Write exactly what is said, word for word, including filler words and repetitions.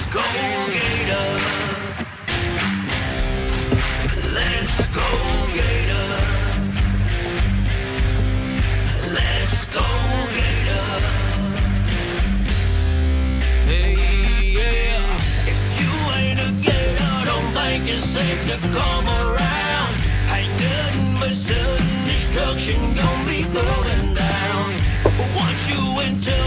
go, Gator. Let's go, Gator. Let's go, Gator. Hey, yeah. If you ain't a Gator, don't think it's safe to come around. Ain't nothing but sudden destruction gonna be going down. Once you enter